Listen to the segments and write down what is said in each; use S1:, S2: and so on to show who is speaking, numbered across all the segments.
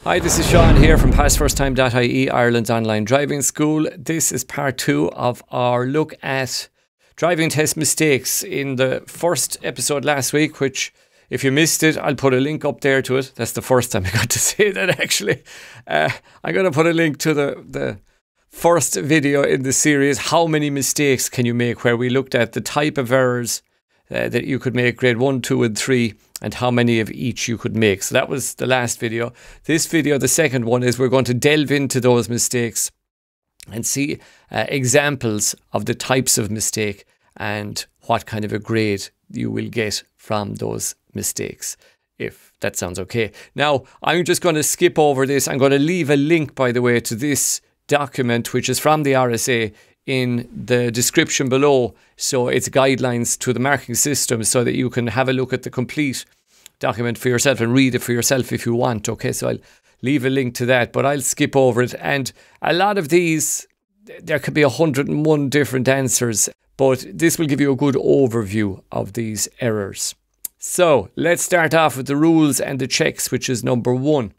S1: Hi, this is Sean here from PassFirstTime.ie, Ireland's online driving school. This is part 2 of our look at driving test mistakes. In the first episode last week, which if you missed it, I'll put a link up there to it. That's the first time I got to say that actually. I'm going to put a link to the first video in the series, How Many Mistakes Can You Make?, where we looked at the type of errors that you could make, grade 1, 2 and 3, and how many of each you could make. So that was the last video. This video, the second one, is we're going to delve into those mistakes and see examples of the types of mistake and what kind of a grade you will get from those mistakes, if that sounds okay. Now, I'm just going to skip over this. I'm going to leave a link, by the way, to this document, which is from the RSA, in the description below. So it's guidelines to the marking system so that you can have a look at the complete document for yourself and read it for yourself if you want. Okay, so I'll leave a link to that, but I'll skip over it. And a lot of these, there could be 101 different answers, but this will give you a good overview of these errors. So let's start off with the rules and the checks, which is number 1.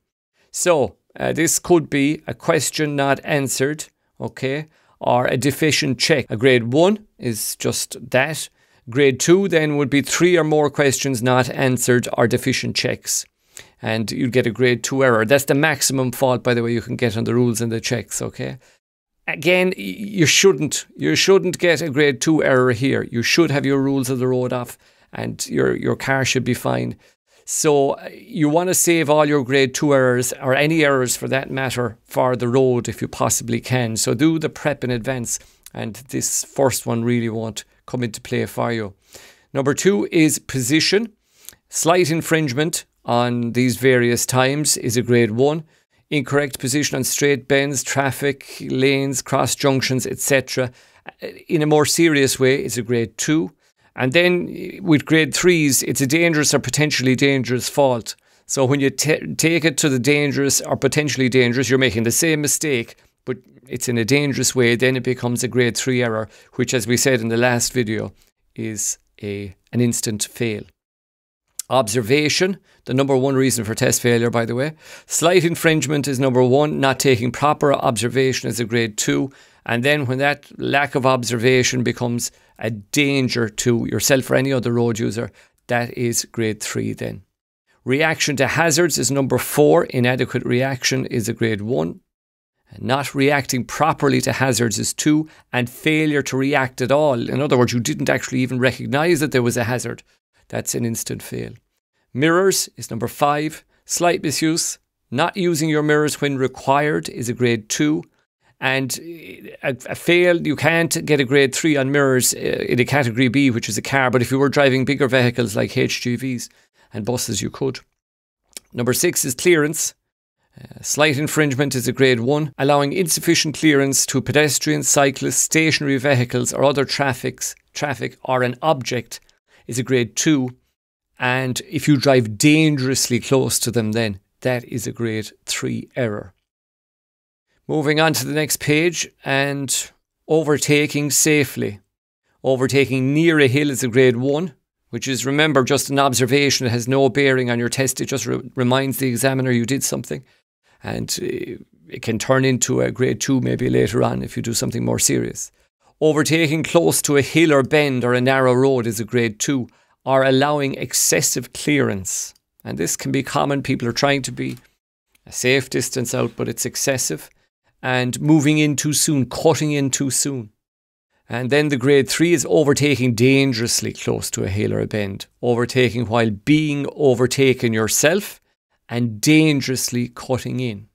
S1: So this could be a question not answered, okay, or a deficient check. A grade 1 is just that. Grade 2 then would be 3 or more questions not answered or deficient checks, and you'd get a grade 2 error. That's the maximum fault, by the way, you can get on the rules and the checks, okay? Again, you shouldn't get a grade 2 error here. You should have your rules of the road off and your car should be fine. So you want to save all your grade 2 errors, or any errors for that matter, for the road if you possibly can. So do the prep in advance, and this first one really won't come into play for you. Number 2 is position. Slight infringement on these various times is a grade 1. Incorrect position on straight bends, traffic, lanes, cross junctions, etc. in a more serious way is a grade 2. And then with grade 3s, it's a dangerous or potentially dangerous fault. So when you take it to the dangerous or potentially dangerous, you're making the same mistake, but it's in a dangerous way, then it becomes a grade 3 error, which, as we said in the last video, is an instant fail. Observation, the number 1 reason for test failure, by the way. Slight infringement is number 1. Not taking proper observation is a grade 2. And then when that lack of observation becomes a danger to yourself or any other road user, that is grade 3 then. Reaction to hazards is number 4. Inadequate reaction is a grade 1. And not reacting properly to hazards is 2. And failure to react at all, in other words, you didn't actually even recognise that there was a hazard, that's an instant fail. Mirrors is number 5. Slight misuse. Not using your mirrors when required is a grade 2. And a fail, you can't get a grade 3 on mirrors in a category B, which is a car. But if you were driving bigger vehicles like HGVs and buses, you could. Number 6 is clearance. Slight infringement is a grade 1. Allowing insufficient clearance to pedestrians, cyclists, stationary vehicles or other traffic or an object is a grade 2. And if you drive dangerously close to them, then that is a grade 3 error. Moving on to the next page, and overtaking safely. Overtaking near a hill is a grade 1, which is, remember, just an observation. It has no bearing on your test. It just reminds the examiner you did something. And it can turn into a grade 2 maybe later on if you do something more serious. Overtaking close to a hill or bend or a narrow road is a grade 2, or allowing excessive clearance. And this can be common. People are trying to be a safe distance out, but it's excessive. And moving in too soon, cutting in too soon. And then the grade 3 is overtaking dangerously close to a hill or a bend. Overtaking while being overtaken yourself, and dangerously cutting in.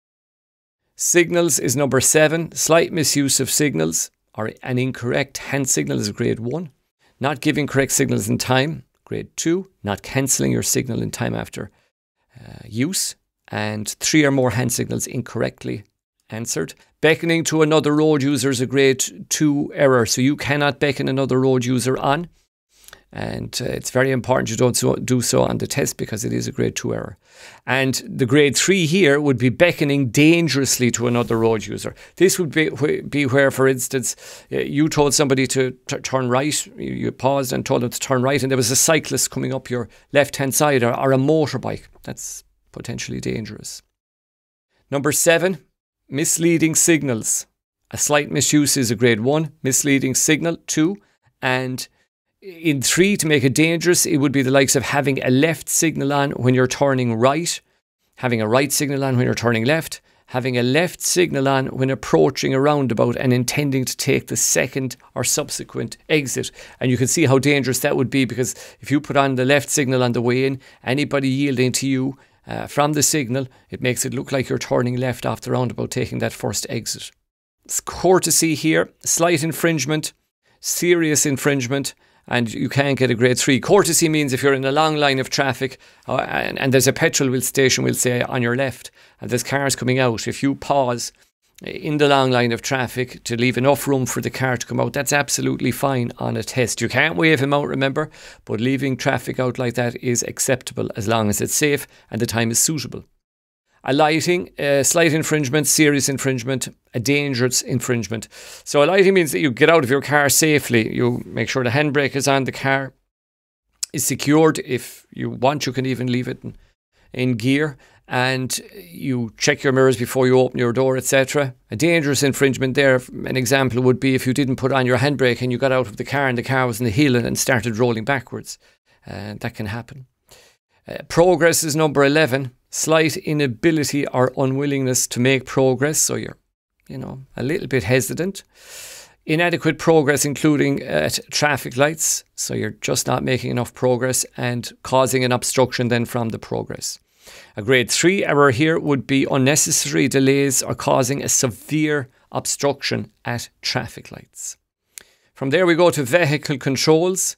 S1: Signals is number 7. Slight misuse of signals, or an incorrect hand signal, is a grade 1. Not giving correct signals in time, grade 2. Not cancelling your signal in time after use. And 3 or more hand signals incorrectly answered. Beckoning to another road user is a grade 2 error. So you cannot beckon another road user on. And it's very important you don't do so on the test, because it is a grade 2 error. And the grade 3 here would be beckoning dangerously to another road user. This would be where, for instance, you told somebody to turn right. You paused and told them to turn right, and there was a cyclist coming up your left-hand side, or a motorbike. That's potentially dangerous. Number 7, misleading signals. A slight misuse is a grade 1, misleading signal 2, and in 3, to make it dangerous, it would be the likes of having a left signal on when you're turning right, having a right signal on when you're turning left, having a left signal on when approaching a roundabout and intending to take the second or subsequent exit. And you can see how dangerous that would be, because if you put on the left signal on the way in, anybody yielding to you from the signal, it makes it look like you're turning left off the roundabout, taking that first exit. It's courtesy here, slight infringement, serious infringement, and you can get a grade 3. Courtesy means if you're in a long line of traffic and there's a petrol station, we'll say, on your left, and there's cars coming out, if you pause in the long line of traffic to leave enough room for the car to come out, that's absolutely fine on a test. You can't wave him out, remember, but leaving traffic out like that is acceptable as long as it's safe and the time is suitable. Alighting, slight infringement, serious infringement, a dangerous infringement. So alighting means that you get out of your car safely. You make sure the handbrake is on, the car is secured. If you want, you can even leave it in gear, and you check your mirrors before you open your door, etc. A dangerous infringement there, an example would be if you didn't put on your handbrake and you got out of the car and the car was in the hill and started rolling backwards. That can happen. Progress is number 11. Slight inability or unwillingness to make progress, so you're, a little bit hesitant. Inadequate progress, including at traffic lights, so you're just not making enough progress and causing an obstruction then from the progress. A grade 3 error here would be unnecessary delays or causing a severe obstruction at traffic lights. From there we go to vehicle controls.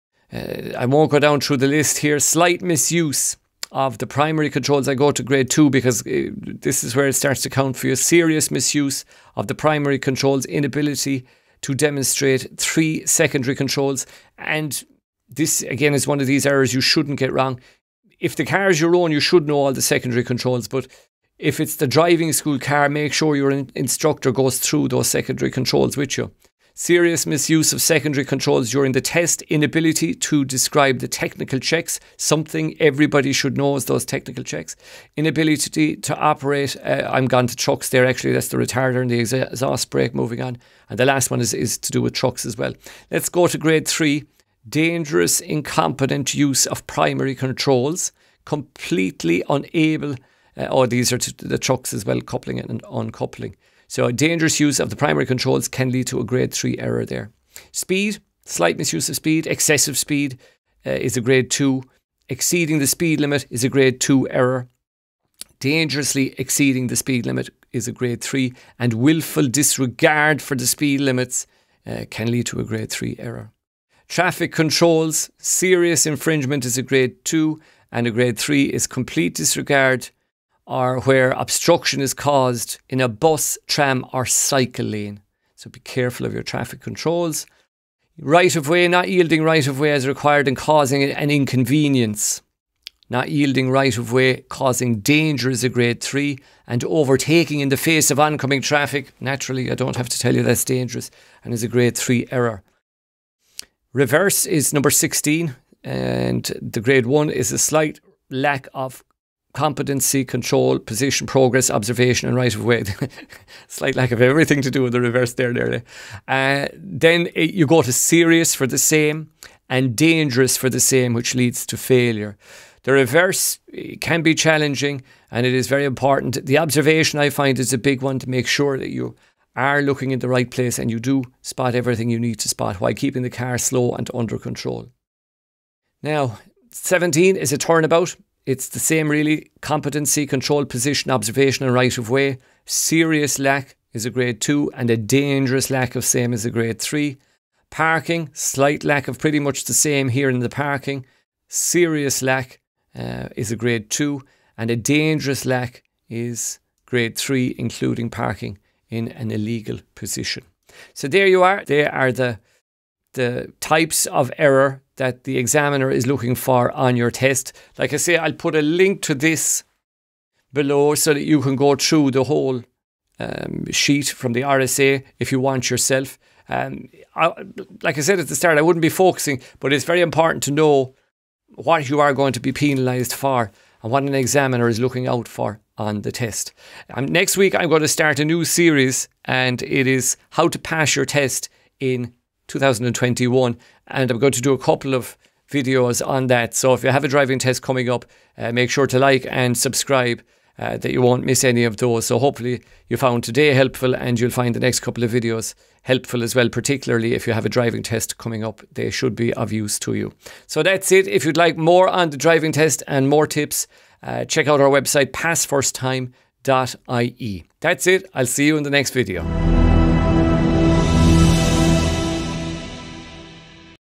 S1: I won't go down through the list here. Slight misuse of the primary controls. I go to grade 2 because this is where it starts to count for you. Serious misuse of the primary controls, inability to demonstrate 3 secondary controls. And this, again, is one of these errors you shouldn't get wrong. If the car is your own, you should know all the secondary controls. But if it's the driving school car, make sure your instructor goes through those secondary controls with you. Serious misuse of secondary controls during the test, inability to describe the technical checks, something everybody should know is those technical checks. Inability to operate, I'm gone to trucks there actually, that's the retarder and the exhaust brake, moving on. And the last one is to do with trucks as well. Let's go to grade 3, dangerous, incompetent use of primary controls, completely unable, these are to the trucks as well, coupling and uncoupling. So a dangerous use of the primary controls can lead to a grade 3 error there. Speed, slight misuse of speed. Excessive speed is a grade 2. Exceeding the speed limit is a grade 2 error. Dangerously exceeding the speed limit is a grade 3. And willful disregard for the speed limits can lead to a grade 3 error. Traffic controls, serious infringement is a grade 2. And a grade 3 is complete disregard or where obstruction is caused in a bus, tram or cycle lane. So be careful of your traffic controls. Right of way, not yielding right of way as required and causing an inconvenience. Not yielding right of way causing danger is a grade 3. And overtaking in the face of oncoming traffic, naturally I don't have to tell you that's dangerous, and is a grade 3 error. Reverse is number 16, and the grade 1 is a slight lack of competency, control, position, progress, observation and right of way. Slight lack of everything to do with the reverse there. Then you go to serious for the same and dangerous for the same, which leads to failure. The reverse can be challenging and it is very important. The observation, I find, is a big one, to make sure that you are looking in the right place and you do spot everything you need to spot while keeping the car slow and under control. Now, 17 is a turnabout. It's the same really, competency, control, position, observation and right of way. Serious lack is a grade 2 and a dangerous lack of same is a grade 3. Parking, slight lack of pretty much the same here in the parking. Serious lack is a grade 2 and a dangerous lack is grade 3, including parking in an illegal position. So there you are. They are the types of error that the examiner is looking for on your test. Like I say, I'll put a link to this below so that you can go through the whole sheet from the RSA if you want yourself. Like I said at the start, I wouldn't be focusing, but it's very important to know what you are going to be penalised for and what an examiner is looking out for on the test. Next week, I'm going to start a new series, and it is how to pass your test in 2021. And I'm going to do a couple of videos on that. So if you have a driving test coming up, make sure to like and subscribe that you won't miss any of those. So hopefully you found today helpful, and you'll find the next couple of videos helpful as well, particularly if you have a driving test coming up. They should be of use to you. So that's it. If you'd like more on the driving test and more tips, check out our website, PassFirstTime.ie. That's it. I'll see you in the next video.